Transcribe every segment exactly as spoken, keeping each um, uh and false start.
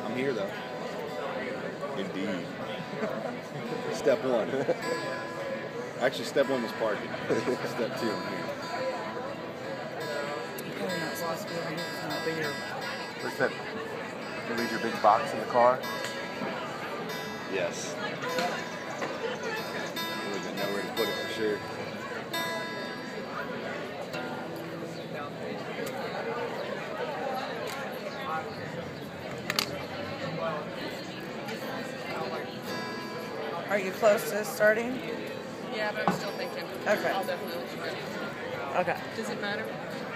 I'm here though. Indeed. Step one. Actually, step one was parking. Step two, I'm here. You're not supposed to be on here. It's not there. What's that? You leave your big box in the car? Yes. Really didn't know where to put it for sure. Are you close to starting? Yeah, but I'm still thinking. Okay. I'll definitely let you know. Okay. Does it matter?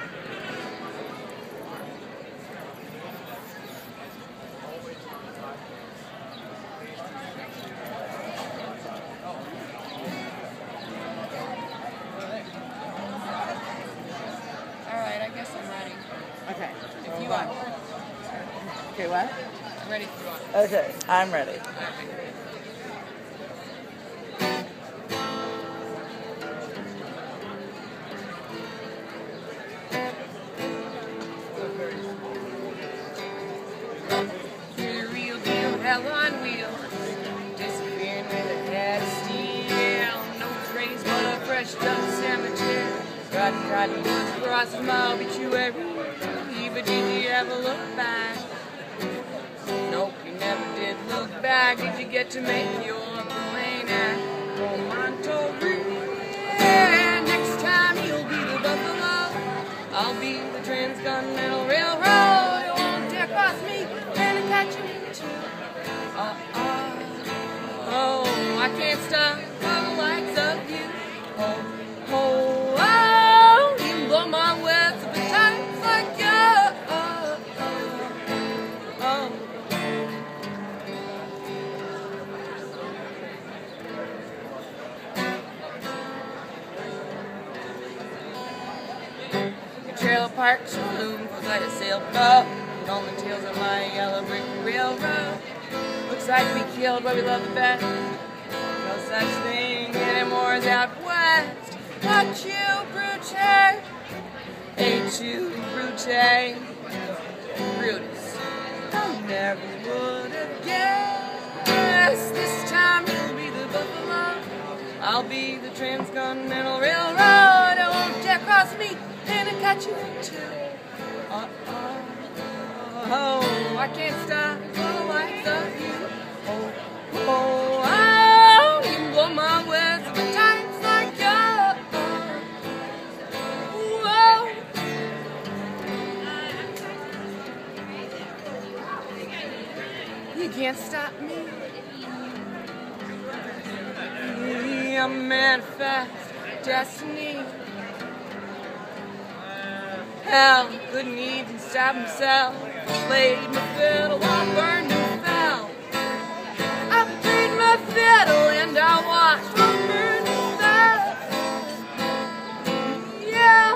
Alright, I guess I'm ready. Okay. If you Hold on. are. Okay, what? I'm ready if you are. Okay, I'm ready. You're the real deal, hell on wheels. Disappearing with a head of steel. No trace but a fresh dust cemetery. Riding, riding across the obituary. But did you ever look back? Nope, you never did look back. Did you get to make your plane at Monterey? Yeah, next time you'll be the buffalo. I'll be the transcontinental railroad. You won't dare cross me and catch you too. Uh uh. Oh, I can't stop for the likes of you. Oh, oh, oh. You blow my words up in times like you. Trailer park saloon goes like a sailboat on the tails of my yellow brick railroad. Looks like we killed what we love the best. No such thing anymore as out west. Not you, Brute. Ain't you, Brute? Brutus. I never would have guessed. This time you'll be the buffalo. I'll be the transcontinental railroad. I won't dare cross me. And I catch you too. Uh oh, oh, I can't stop for the likes of you. Oh, oh, oh, you can blow my words up at times like you. Oh, you can't stop me. I'm manifest destiny. Hell couldn't even stop himself. Played my fiddle on burned and fell. I played my fiddle and I watched my burn and fell. Yeah.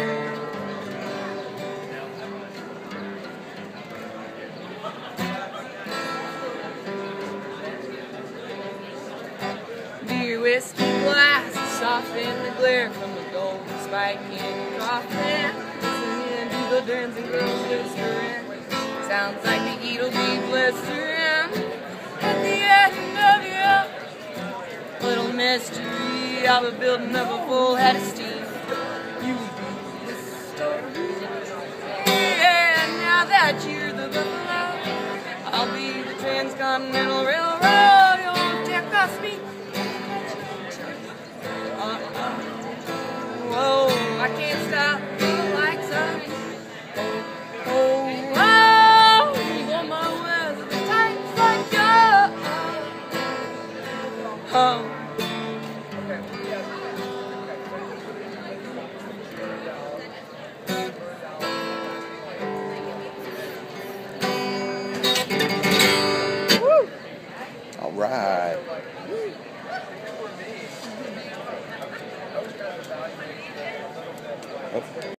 Beer, whiskey, glass, soften the glare from the gold spike in your coffin. The dancing girls whispering. Sounds like the heat will be blistering at the end of your little mystery. I'll be building up a full head of steam. You be the story. Yeah, now that you're the buffalo, I'll be the transcontinental railroad. You won't dare cross me. Uh-uh. Whoa, I can't stop the likes of you. Oh. All right. Oh.